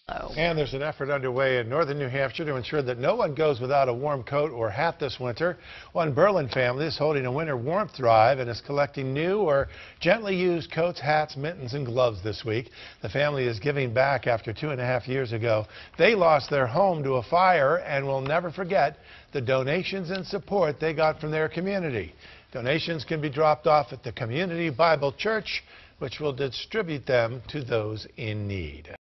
And there's an effort underway in northern New Hampshire to ensure that no one goes without a warm coat or hat this winter. One Berlin family is holding a winter warmth drive and is collecting new or gently used coats, hats, mittens, and gloves this week. The family is giving back after 2.5 years ago. They lost their home to a fire and will never forget the donations and support they got from their community. Donations can be dropped off at the Community Bible Church, which will distribute them to those in need.